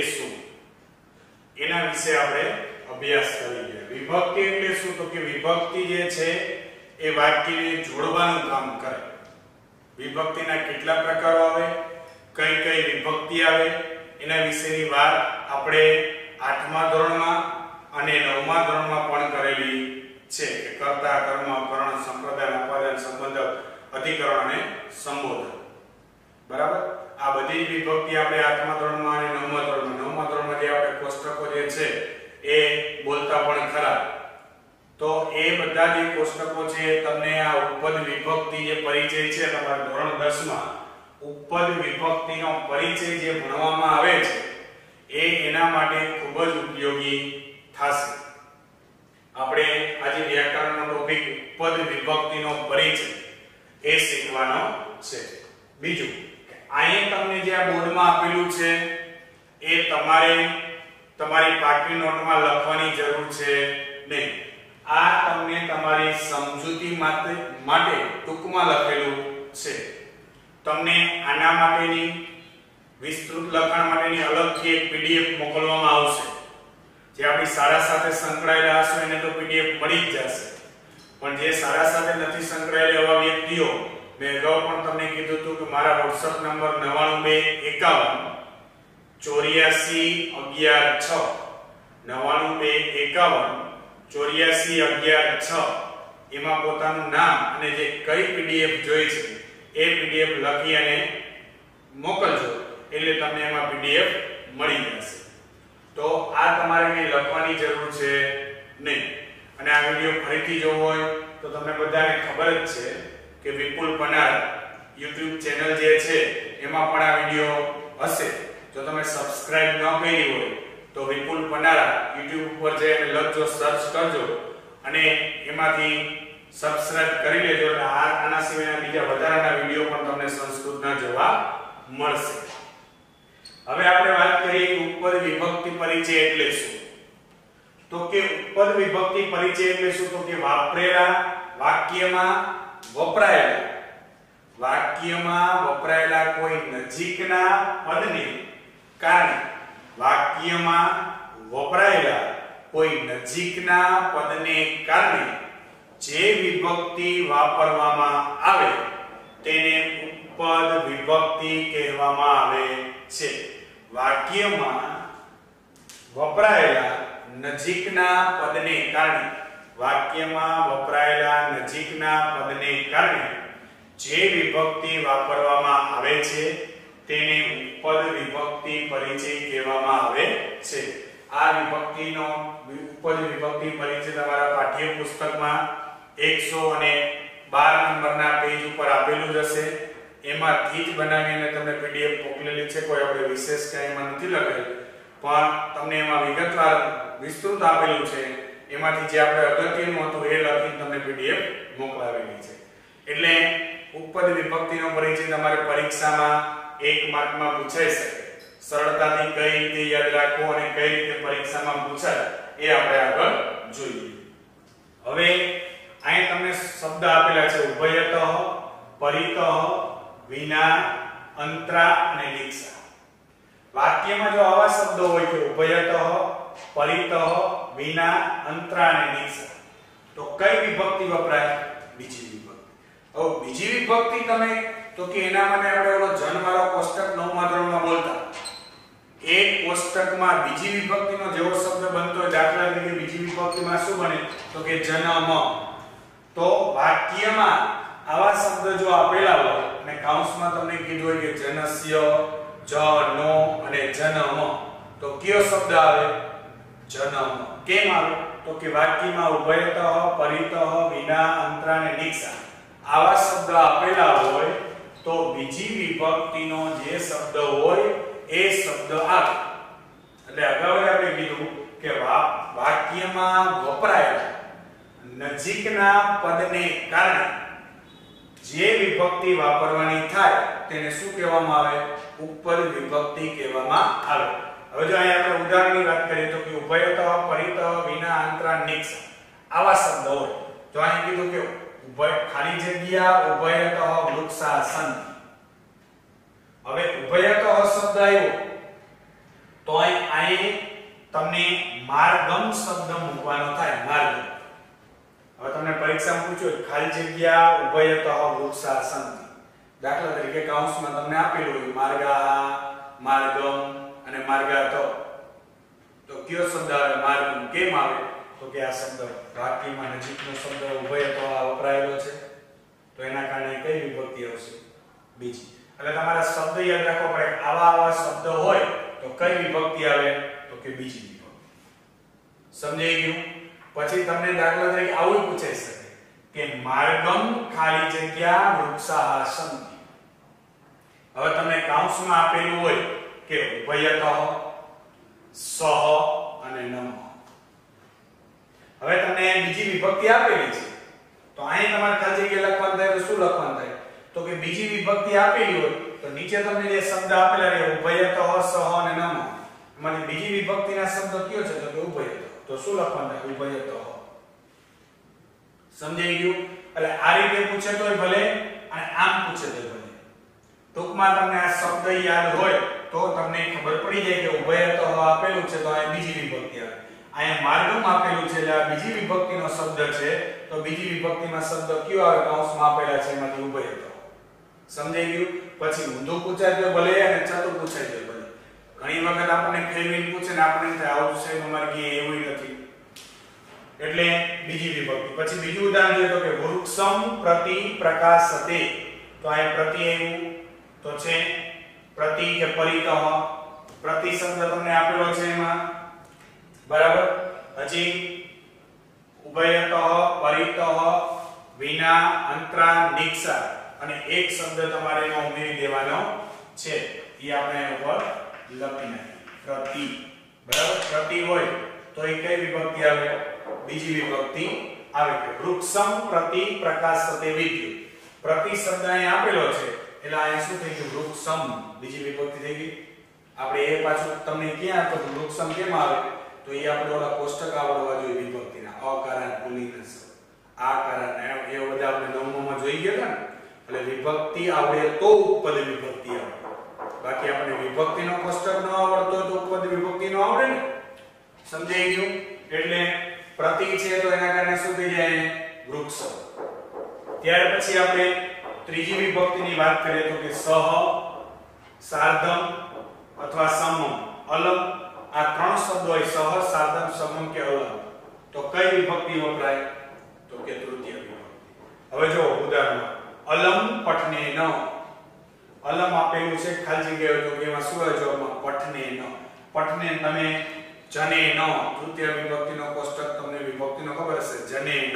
શું એના વિશે આપણે અભ્યાસ કરીએ। વિભક્તિ એટલે શું તો કે વિભક્તિ જે છે એ વાક્યને જોડવાનું કામ કરે। વિભક્તિના કેટલા પ્રકારો આવે, કઈ કઈ વિભક્તિ આવે એના વિશેની વાત આપણે 8મા ધોરણમાં અને 9મા ધોરણમાં પણ કરેલી છે કે કર્તા, કર્મ, કરણ, સંપ્રદાય, ઉપાદાન, સંબંધ, અધિકરણ અને સંબોધન। બરાબર, આ બધી વિભક્તિ આપણે 8મા ધોરણમાં અને 9મા ધોરણમાં 9મા ધોરણમાં જે આપણે કોષ્ટકો જે છે એ બોલતા પણ ખરા, તો એ બધા જે કોષ્ટકો છે તમને આ ઉપપદ વિભક્તિ જે પરિચય છે તમારા ધોરણ 10 માં ઉપપદ વિભક્તિનો પરિચય જે ભણવામાં આવે છે એ એના માટે ખૂબ જ ઉપયોગી થશે। આપણે આજે વ્યાકરણનો ટોપિક ઉપપદ વિભક્તિનો પરિચય એ શીખવાનો છે। બીજું, અહીં તમને જે આ બોર્ડમાં આપેલું છે એ તમારે તમારી પાકી નોટમાં લખવાની જરૂર છે નહીં। આ તમને તમારી સમજૂતી માટે ટૂંકમાં લખેલું છે। તમને આના માટેની વિસ્તૃત લખાણ માટેની અલગથી એક પીડીએફ મોકલવામાં આવશે। જે આપણી શાળા સાથે સંકળાયેલા હશે એને તો પીડીએફ મળી જ જશે, પણ જે શાળા સાથે નથી સંકળાયેલા એવા વ્યક્તિઓ, મેં અગાઉ પણ તમને કીધું હતું કે મારા WhatsApp નંબર 9251 84 11 6 9251 84 11 6 એમાં પોતાનું નામ અને જે કઈ પીડીએફ જોઈ છે એ પીડીએફ લખી અને મોકલજો, એટલે તમને એમાં પીડીએફ મળી જશે। તો આ તમારે કઈ લખવાની જરૂર છે નહીં। અને આ વિડિયો ફરીથી જોવો હોય તો તમને બધાને ખબર જ છે કે વિપુલ પનાર YouTube ચેનલ જે છે એમાં પણ આ વિડિયો હશે। જો તમે સબસ્ક્રાઇબ ન કરી હોય તો વિપુલ પનારા YouTube ઉપર જઈને લખજો, સર્ચ કરજો અને એમાંથી સબસ્ક્રાઇબ કરી લેજો, એટલે આના સિવાયના બીજા વધારાના વિડિયો પણ તમને સંસ્કૃતના જોવા મળશે। હવે આપણે વાત કરીએ કે ઉપપદ વિભક્તિ પરિચય એટલે શું। તો કે ઉપપદ વિભક્તિ પરિચય એટલે શું તો કે વાપરેલા વાક્યમાં વપરાયેલા કોઈ નજીકના પદને કારણે જે વિભક્તિ વાપરવામાં આવે તેને ઉપપદ વિભક્તિ કહેવામાં આવે છે। વાક્યમાં વપરાયેલા નજીકના પદને કારણે જે વિભક્તિ વાપરવામાં આવે છે તેને ઉપપદ વિભક્તિ પરિચય કહેવામાં આવે છે। આ વિભક્તિનો ઉપપદ વિભક્તિ પરિચય તમારા પાઠ્યપુસ્તકમાં 112 નંબરના પેજ ઉપર આપેલું જ હશે। એમાંથી જ બનાવીને તમને પીડીએફ મોકલેલી છે, કોઈ આપણે વિશેષ કાંઈમાં નથી લખેલું, પણ તમને એમાં વિગતવાર વિસ્તૃત આપેલું છે। એમાંથી જે આપણે અગત્યનું હતું એ લખીને તમને પીડીએફ મોકલાવેલી છે। એટલે ઉપપદ વિભક્તિનો પરિચય તમારે પરીક્ષામાં 1 માર્કમાં પૂછાઈ શકે। સરળતાથી કઈ રીતે યાદ રાખવું અને કઈ રીતે પરીક્ષામાં પૂછાય એ આપણે આગળ જોઈએ। હવે અહીં તમને શબ્દ આપેલા છે ઉભયતઃ, પરિતઃ, વિના, અંતરા અને નિક્ષા। વાક્યમાં જો આવા શબ્દો હોય કે ઉભયતઃ, પરિતઃ, વિના, અંતરા અને નિક્ષા, તો કઈ વિભક્તિ વપરાય? બીજી વિભક્તિ। હવે બીજી વિભક્તિ તમે તો કે એના માટે આપણે ઓલો જન્મવાળો કોષ્ટક 9મા ધોરણમાં બોલતા, એ કોષ્ટકમાં બીજી વિભક્તિનો જેવો શબ્દ બનતો હોય, દાખલા તરીકે બીજી વિભક્તિમાં શું બને તો કે જન્મ, તો વાક્યમાં આવા શબ્દ જો આપેલા હોય અને કૌંસમાં તમને કીધું હોય કે જનસ્ય, જનો અને જનમ, તો કયો શબ્દ આવે? જનમ। કેમ આવે તો કે વાક્યમાં ઉભયતઃ, પરિતઃ, વિના, અંતરા અને નિક્ષા આવા શબ્દ આપેલા હોય તો બીજી વિભક્તિનો જે શબ્દ હોય એ શબ્દ આવે। એટલે અગાઉ આપણે કીધું કે વાક્યમાં વપરાયેલા નજીકના પદને કારણે જે વિભક્તિ વાપરવાની થાય તેને શું કહેવામાં આવે? ઉપપદ વિભક્તિ કહેવામાં આવે। હવે જો અહીંયા આપણે ઉદાહરણની વાત કરીએ તો કે ઉભયતઃ, પરિતઃ, વિના, અંતરા, નિક્ષા આવા શબ્દ હોય તો અહીં કીધું કે ખાલી જગ્યા ઉભયતઃ વૃક્ષા સંતિ। હવે ઉભયતઃ શબ્દ આવ્યો તો અહીં તમને માર્ગમ શબ્દ મૂકવાનો થાય માર્ગમ. હવે તમને પરીક્ષામાં પૂછ્યું ખાલી જગ્યા ઉભયતઃ વૃક્ષા સંતિ. દાખલા તરીકે કૌંસમાં તમને આપેલું હોય માર્ગાહ, માર્ગમ અને માર્ગાત. તો કયો શબ્દ આવે માર્ગમ? કેમ આવે? તો કે આ શબ્દ વાક્યમાં નજીકનો શબ્દ ઉભયતઃ વપરાયેલો છે, તો એના કારણે કઈ વિભક્તિ આવશે? બીજી. એટલે તમારા શબ્દ યાદ રાખવા પડે. આવા શબ્દ હોય તો કઈ વિભક્તિ આવે? તો કે બીજી વિભક્તિ. સમજાઈ ગયું? પછી તમને દાખલા તરીકે આવું પૂછાઈ શકે કે માર્ગમ ખાલી જગ્યા વૃક્ષાઃ સંતિ. હવે તમને કૌંસમાં આપેલું હોય કે ઉભયતઃ, સહ અને નમઃ. હવે તમને બીજી વિભક્તિ આપેલી છે, તો અહીં તમારે ખાલી જગ્યા લખવાનું થાય તો શું લખવાનું થાય? તો કે બીજી વિભક્તિ આપેલી હોય તો નીચે તમને જે શબ્દ આપેલા છે ઉભયતઃ, સહ અને નમઃ, એમાંથી બીજી વિભક્તિના શબ્દ કયો છે? તો કે ઉભયતઃ. તો શું લખવાનું થાય? ઉભયતઃ. સમજાઈ ગયું? એટલે આ રીતે પૂછે તોય ભલે અને આમ પૂછે તોય ભલે. ટૂંકમાં તમને આ શબ્દ યાદ હોય તો તમને ખબર પડી જાય કે ઉભયતઃ આપેલું છે તો આ બીજી વિભક્તિ આવે. અહીંયા માર્ગમ આપેલું છે એટલે આ બીજી વિભક્તિનો શબ્દ છે, તો બીજી વિભક્તિમાં શબ્દ કયો આવે? કૌંસમાં આપેલા છે એમાંથી ઉભયતઃ. સમજાઈ ગયું? પછી ઊંધું પૂછાય તો ભલે અને ચતુર પૂછાય તો ભલે. ઘણી વખત આપણને ખેલવીને પૂછે ને આપણને થાય આવું છે અમારે કે એવું નથી, એટલે બીજી વિભક્તિ. પછી બીજું ઉદાહરણ જોઈએ તો કે વૃક્ષમ પ્રતિ પ્રકાશતે. તો આ પ્રતિ એવું તો છે પ્રતિ કે પરિતઃ. પ્રતિ શબ્દ તમને આપેલો છે એમાં, બરાબર. હજી ઉભયતઃ, પરિતઃ, વિના, અંતરા, નિક્ષા અને એક શબ્દ તમારે એમાં ઉમેરી દેવાનો છે. એ આપણે ઉપર લખી નાખીએ પ્રતિ. બરાબર. પ્રતિ હોય તો એ કઈ વિભક્તિ આવે? બીજી વિભક્તિ આવે કે વૃક્ષમ પ્રતિ પ્રકાશતે વિદ્યુત. પ્રતિ શબ્દ અહીં આપેલો છે એટલે અહીં શું થઈ ગયું? વૃક્ષમ. બીજી વિભક્તિ થઈ ગઈ. આપણે એ પાછું તમને ક્યાં તો વૃક્ષમ કેમ આવે? તો એ આપણે ઓલા કોષ્ટક આવડવા જોઈએ વિભક્તિના. અકારણ, પુલ્લિંગ, આકારણ એ બધા આપણે નવમામાં જોઈ ગયા ને. એટલે વિભક્તિ આવડે તો ઉપપદ વિભક્તિ આવે. બાકી આપણે વિભક્તિનો કોષ્ટક ન આવડતો તો ઉપપદ વિભક્તિ નો આવડે ને. સમજાઈ ગયું? એટલે પ્રતિ છે તો એના કારણે શું થઈ જાય? વૃક્ષ. ત્યાર પછી આપણે ત્રીજી વિભક્તિની વાત કરીએ તો કે સહ, સાર્ધમ અથવા સમમ, અલમ. આ ત્રણ શબ્દો હોય સહ, સાર્ધમ, સમમ કે અલમ. તો કઈ વિભક્તિ વપરાય? તો કે તૃતીય વિભક્તિ. હવે જો ઉદાહરણ અલમ પઠને ન. અલમ આપેલું છે ખાલી જગ્યા હોય તો કે એમાં શું હોય? જવાબમાં પઠને ન. પઠને તમે જને ન. તૃતીય વિભક્તિનો કોષ્ટક તમને વિભક્તિનો ખબર હશે જને ન.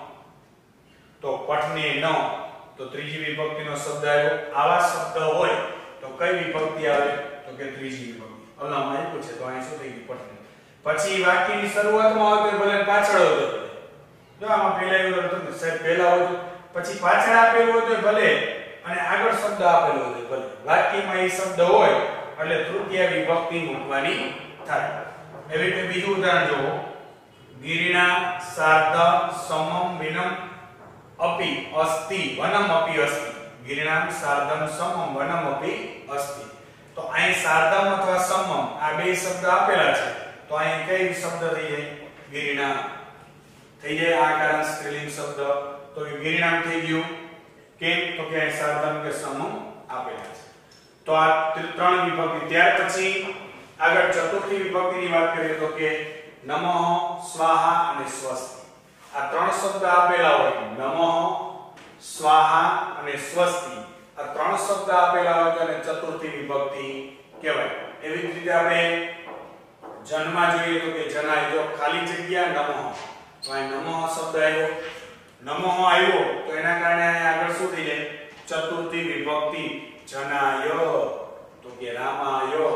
તો પઠને ન તો ત્રીજી વિભક્તિનો શબ્દ આવ્યો. આવા શબ્દ હોય તો કઈ વિભક્તિ આવે? તો કે ત્રીજી વિભક્તિ. અલમ આપ્યું છે તો અહીં શું થઈ ગયું? પઠને. પછી વાક્યની શરૂઆતમાં હોય તો ભલે પાછળ હોય તો ભલે. જો આમાં પહેલા એવું હતું સાહેબ પહેલા હોય તો પછી પાછળ આપેલું હોય તો ભલે અને આગળ શબ્દ આપેલો હોય તો ભલે. વાક્યમાં એ શબ્દ હોય એટલે તૃતીય વિભક્તિ મૂકવાની થાય. એવી રીતે બીજું ઉદાહરણ જુઓ. ગિરિણા, સાર્ધમ, સમમ, વિનમ, અપિ, અસ્તિ, વનમ અપિ અસ્તિ. ગિરિણામ, સાર્ધમ, સમમ, વનમ અપિ અસ્તિ. તો અહીં સાર્ધમ અથવા સમમ આ બે શબ્દ આપેલા છે તો અહીં કઈ શબ્દ થઈ જાય? ગિરિણા થઈ જાય. આ કારણ સ્ત્રીલિંગ શબ્દ તો ગિરિણામ થઈ ગયું. કેમ? તો કે અહીં સાર્ધમ કે સમમ આપેલા છે. તો આ ત્રણ વિભક્તિ. ત્યાર પછી આગળ ચતુર્થી વિભક્તિની વાત કરીએ તો કે નમઃ, સ્વાહા અને સ્વસ્તિ. આ ત્રણ શબ્દ આપેલા હોય નમઃ, સ્વાહા અને સ્વસ્તિ. આ ત્રણ શબ્દ આપેલા હોય તો એને ચતુર્થી વિભક્તિ કહેવાય. એવી જ રીતે આપણે જન્મમાં જોઈએ તો કે જનાય. જો ખાલી જગ્યા નમઃ તો અહીં નમઃ શબ્દ આવ્યો. નમઃ આવ્યો તો એના કારણે આગળ શું થઈ જાય? ચતુર્થી વિભક્તિ જનાય તો કે રામાય.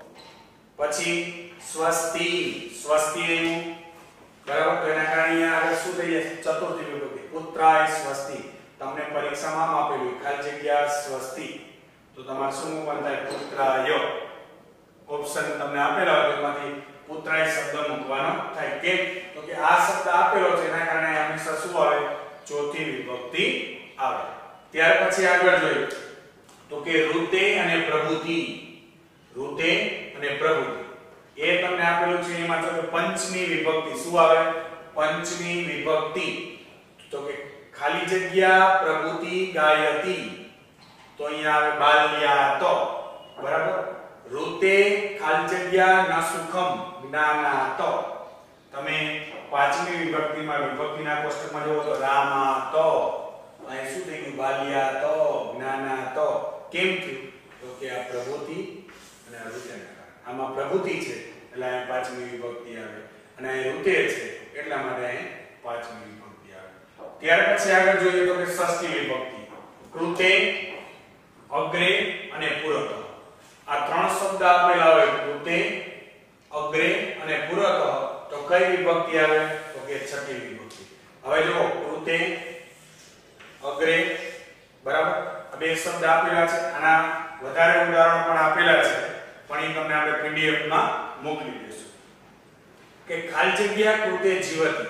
પછી સ્વસ્તિ. સ્વસ્તિ આવ્યું બરાબર તો એના કારણે આગળ શું થઈ જાય? ચતુર્થી વિભક્તિ પુત્રાય સ્વસ્તિ. તમને પરીક્ષામાં આપેલું ખાલી જગ્યા સ્વસ્તિ તો તમારે શું મૂકવાનું થાય? પુત્રાય. ઓપ્શન તમને આપેલા હોય એમાંથી પુત્રાય શબ્દ મૂકવાનો થાય. કેમ? તો કે આ શબ્દ આપેલો છે એના કારણે હંમેશા શું આવે? ચોથી વિભક્તિ આવે. ત્યાર પછી આગળ જોઈએ તો કે ઋતે અને પ્રભુતિ. ઋતે અને પ્રભુતિ. એ તમને આપેલું છે એમાં તો પંચમી વિભક્તિ શું આવે પંચમી વિભક્તિ તો કે ખાલી જગ્યા પ્રભુતિ ગાયતી તો અહીંયા આવે બાલ્યાત બરાબર ઋતે ખાલી જગ્યા ન સુખમ જ્ઞાનાત તમે પાંચમી વિભક્તિમાં વિભક્તિના કોષ્ટકમાં જોવો તો રામાત અહીં શું થઈ ગયું બાલ્યાત જ્ઞાનાત કેમ થયું તો કે આ પ્રભુતિ અને ઋતેના કારણે આમાં પ્રભુતિ છે એટલે અહીં પાંચમી વિભક્તિ આવે અને અહીં ઋતે છે એટલા માટે અહીં પાંચમી વિભક્તિ આવે ત્યાર પછી આગળ જોઈએ તો કે ષષ્ઠી વિભક્તિ કૃતે અગ્રે અને પુરતઃ આ ત્રણ શબ્દ આપેલા હોય કૃતે અગ્રે અને પુરતઃ તો કઈ વિભક્તિ આવે તો કે છઠ્ઠી વિભક્તિ હવે જો કૃતે અગ્રે બરાબર આ બે શબ્દ આપેલા છે આના વધારે ઉદાહરણો પણ આપેલા છે પણ એ તમને આપણે પીડીએફ માં મોકલી દઈશું કે ખાલી જગ્યા કૃતે જીવતી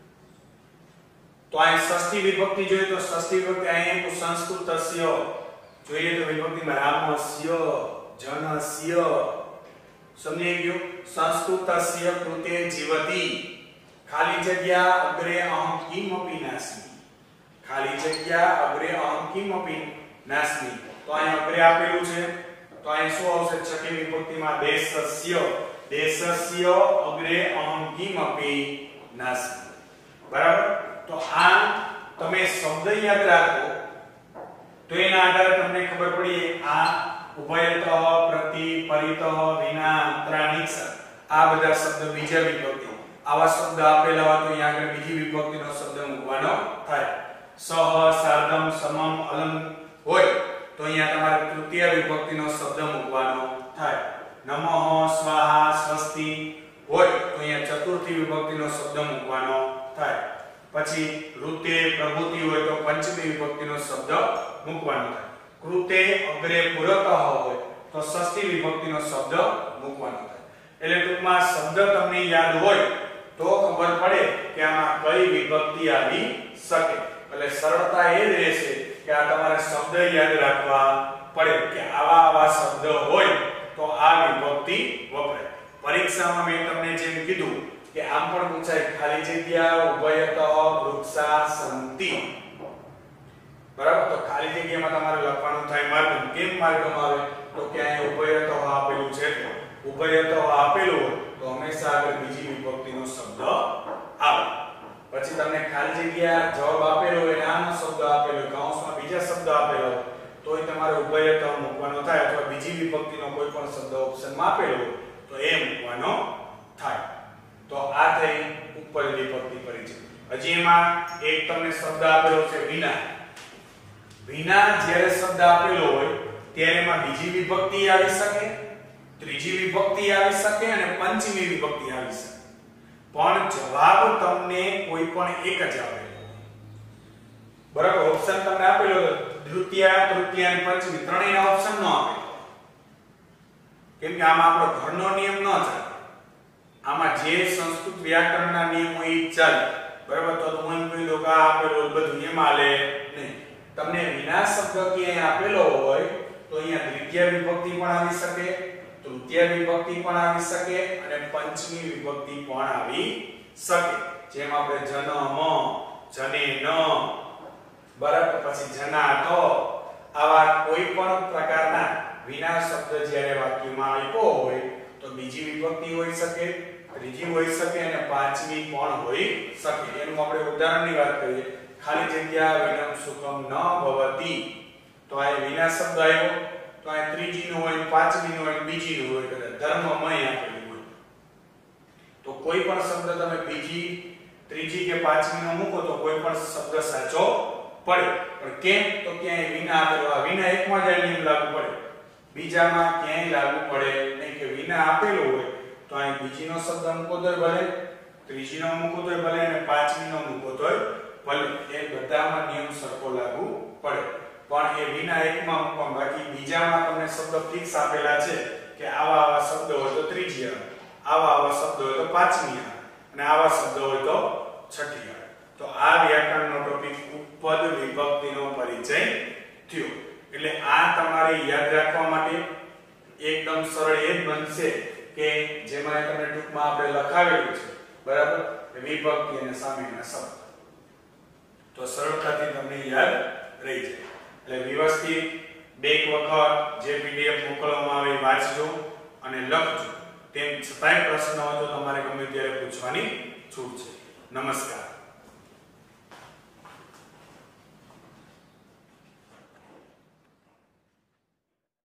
તો આ ષષ્ઠી વિભક્તિ જોઈએ તો ષષ્ઠી વિભક્તિ અહીં સંસ્કૃતસ્ય જોઈએ તો વિભક્તિમાં રામસ્ય જનસ્ય સમજાઈ ગયું સંસ્કૃતસ્ય કૃતે જીવતી ખાલી જગ્યા અગ્રે અહમ કિમપી નાસ્મી ખાલી જગ્યા અગ્રે અહમ કિમપી નાસ્મી તો અહીં અગ્રે આપેલું છે તો અહીં શું આવશે છઠ્ઠી વિભક્તિમાં દેશસ્ય દેશસ્ય અગ્રે અહમ કિમપી નાસ્મી બરાબર તો આ તમે શબ્દ યાદ રાખો તો એના આધારે તમને ખબર પડી આ ઉભયતઃ પ્રતિ પરિતઃ વિના અંતરાનિક્ષ આ બધા શબ્દ બીજા વિભક્તિ આવા શબ્દ આપેલા હોય તો અહીંયા આગળ બીજી વિભક્તિનો શબ્દ મૂકવાનો થાય સહ સાર્ધમ સમમ અલમ હોય તો અહીંયા તમારે તૃતીય વિભક્તિનો શબ્દ મૂકવાનો થાય નમઃ સ્વાહા સ્વસ્તિ હોય તો અહીંયા ચતુર્થી વિભક્તિનો શબ્દ મૂકવાનો થાય પછી ઋતે પ્રભુતિ હોય તો પંચમી વિભક્તિનો શબ્દ મૂકવાનો થાય કૃતે અગ્રે પુરતઃ હોય તો ષષ્ઠી વિભક્તિનો શબ્દ મૂકવાનો થાય એટલે ટૂંકમાં શબ્દ તમને યાદ હોય તો ખબર પડે કે આમાં કઈ વિભક્તિ આવી શકે એટલે સરળતા એ રહેશે કે આ તમારે શબ્દ યાદ રાખવા પડે કે આવા શબ્દ હોય તો આ વિભક્તિ વપરાય પરીક્ષામાં મેં તમને જેમ કીધું કે આમ પણ પૂછાય ખાલી જગ્યા ઉભયતઃ વૃક્ષા સંતિ બરાબર તો ખાલી જગ્યામાં તમારે લખવાનું થાય માર્ગમ કેમ માર્ગમ આવે તો કે અહીંયા ઉભયતઃ આપેલું છે ઉભયતઃ આપેલું હોય તો હંમેશા આગળ બીજી વિભક્તિનો શબ્દ આવે પછી તમને ખાલી જગ્યા જવાબ આપેલો હોય આનો શબ્દ આપેલો હોય કૌંસમાં બીજા શબ્દ આપેલો હોય તોય તમારે ઉભયતઃ મૂકવાનો થાય અથવા બીજી વિભક્તિનો કોઈ પણ શબ્દ ઓપ્શનમાં આપેલો હોય તો એ મૂકવાનો થાય તો આ થઈ ઉપર વિભક્તિ પરિચય હજી એમાં એક તમને શબ્દ આપેલો છે વિના વિના જ્યારે શબ્દ આપેલો હોય ત્યારે એમાં બીજી વિભક્તિ આવી શકે ત્રીજી વિભક્તિ આવી શકે અને પંચમી વિભક્તિ આવી શકે પણ જવાબ તમને કોઈ પણ એક જ આપેલો બરાબર ઓપ્શન તમને આપેલો દ્વિતીય તૃતીય અને પંચમી ત્રણેયના ઓપ્શન ન આપે કેમ કે આમાં આપણો ઘરનો નિયમ ન ચાલે આમાં જે સંસ્કૃત વ્યાકરણના નિયમો એ ચાલે બરાબર તો હું એમ કહી દઉં કે આ આપેલું બધું એમાં લે નહીં તમને વિના શબ્દ ક્યાંય આપેલો હોય તો અહીંયા દ્વિતીય વિભક્તિ પણ આવી શકે તૃતીય વિભક્તિ પણ આવી શકે અને પંચમી વિભક્તિ પણ આવી શકે જેમ આપણે જનમ જનેન બરાબર પછી જનાતો આવા કોઈ પણ પ્રકારના વિના શબ્દ જ્યારે વાક્યમાં આવ્યો હોય તો બીજી વિભક્તિ હોઈ શકે ત્રીજી હોઈ શકે અને પાંચમી પણ હોઈ શકે એનું આપણે ઉદાહરણની વાત કરીએ ખાલી જગ્યા વિનમ સુખમ ન ભવતી તો આ વિના શબ્દ આવ્યો તો આ ત્રીજી નો હોય પાંચમી નો હોય બીજી નો હોય એટલે ધર્મમય આપેલું હોય તો કોઈ પણ શબ્દ તમે બીજી ત્રીજી કે પાંચમી નો મૂકો તો કોઈ પણ શબ્દ સાચો પડે પણ કેમ તો ક્યાંય વિના આપેલો આ વિના એકમાં જ નિયમ લાગુ પડે બીજામાં ક્યાંય લાગુ પડે નહીં કે વિના આપેલો હોય તો અહીં બીજીનો શબ્દ મૂકો તોય ભલે ત્રીજીનો મૂકો તોય ભલે અને પાંચમીનો મૂકો તોય ભલે એ બધામાં નિયમ સરખો લાગુ પડે પણ એ વિના એકમાં મૂકો બાકી બીજામાં તમને શબ્દ ફિક્સ આપેલા છે કે આવા શબ્દ હોય તો ત્રીજી આવે આવા શબ્દ હોય તો પાંચમી આવે અને આવા શબ્દ હોય તો છઠ્ઠી આવે તો આ વ્યાકરણનો ટોપિક ઉપપદ વિભક્તિનો પરિચય થયો એટલે આ તમારે યાદ રાખવા માટે એકદમ સરળ એ જ બનશે કે જેમાં તમને ટૂંકમાં આપણે લખાવેલું છે બરાબર વિભક્તિ અને સામેના શબ્દ તો સરળતાથી તમને યાદ રહી જાય એટલે વ્યવસ્થિત બે વખત જે પીડીએફ મોકલવામાં આવે વાંચજો અને લખજો તેમ છતાંય પ્રશ્ન હોય તો તમારે ગમે ત્યારે પૂછવાની છૂટ છે નમસ્કાર